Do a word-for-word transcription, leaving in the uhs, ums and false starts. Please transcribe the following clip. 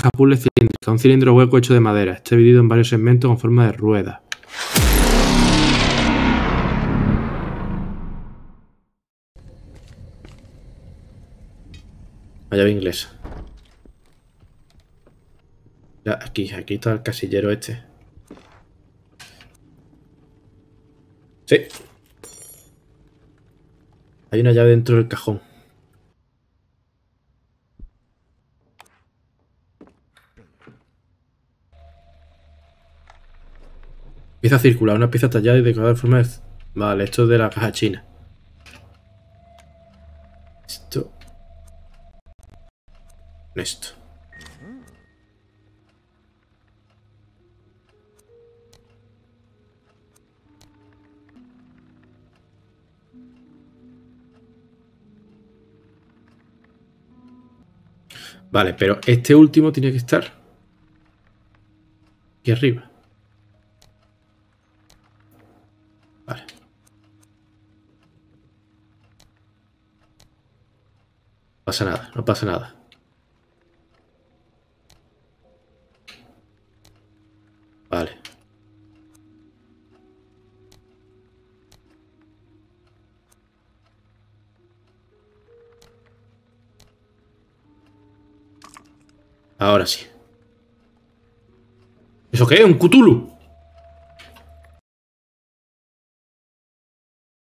caja puzzle cilíndrica, un cilindro hueco hecho de madera. Está dividido en varios segmentos con forma de rueda. La llave inglesa. Ya, aquí, aquí está el casillero este. Sí. Hay una llave dentro del cajón. Pieza circular, una pieza tallada y decorada de forma de... Vale, esto es de la caja china. Esto. Esto. Vale, pero este último tiene que estar aquí arriba. Vale. No pasa nada, no pasa nada. Vale. Ahora sí. ¿Eso qué es? ¿Un Cthulhu?